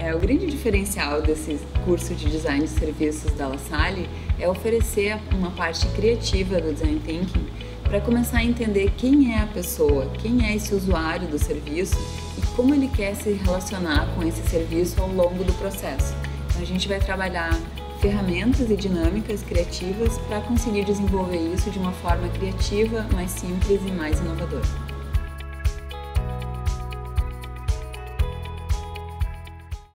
O grande diferencial desse curso de design de serviços da La Salle é oferecer uma parte criativa do design thinking para começar a entender quem é a pessoa, quem é esse usuário do serviço e como ele quer se relacionar com esse serviço ao longo do processo. Então a gente vai trabalhar ferramentas e dinâmicas criativas para conseguir desenvolver isso de uma forma criativa, mais simples e mais inovadora.